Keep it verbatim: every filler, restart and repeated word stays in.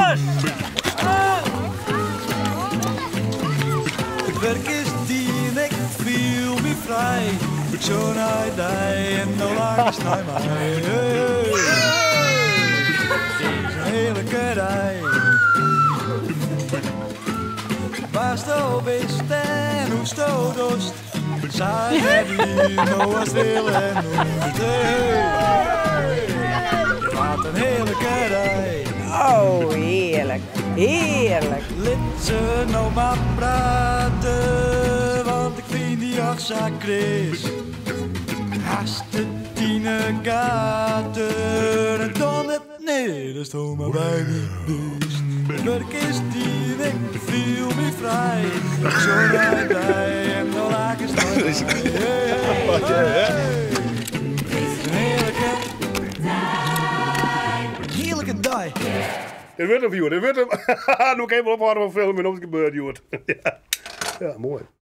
Alles! Het werk is die en ik viel me vrij. Zo'n idee en no lang is naar mij. Hey, hey. Een heerlijke dag. Waar sto bist en hoe sto dost. Zij hebben nou als wil en nooit. Wat een heerlijke dag. Oh, heerlijk. Heerlijk. Laat ze nou maar praten, want ik vind die afzak Chris. Haast de tiene gaten en dan het nee, dat is toch maar bij me best. Het werk is die en ik viel me vrij. Zo rijd hij en dan laag is het is een heerlijke heerlijke dag. Het wordt hem, joh. Het wordt hem. Doe ik even ophouden van filmen en of het gebeurt, joh. Ja, mooi.